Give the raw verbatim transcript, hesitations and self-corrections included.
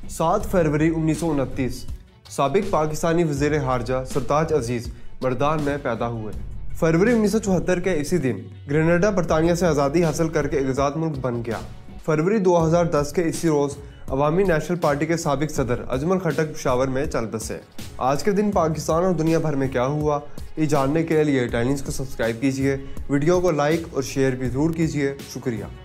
सात फरवरी उन्नीस सौ उनतीस साबिक पाकिस्तानी वज़ीर खारजा सरताज अजीज़ मर्दान में पैदा हुए। फरवरी उन्नीस सौ चौहत्तर के इसी दिन ग्रेनेडा बरतानिया से आज़ादी हासिल करके एक आज़ाद मुल्क बन गया। फरवरी दो हज़ार दस के इसी रोज़ अवामी नेशनल पार्टी के साबिक सदर अजमल खटक पेशावर में चल बसे। आज के दिन पाकिस्तान और दुनिया भर में क्या हुआ, ये जानने के लिए टाइम्स को सब्सक्राइब कीजिए, वीडियो को लाइक और शेयर भी ज़रूर कीजिए। शुक्रिया।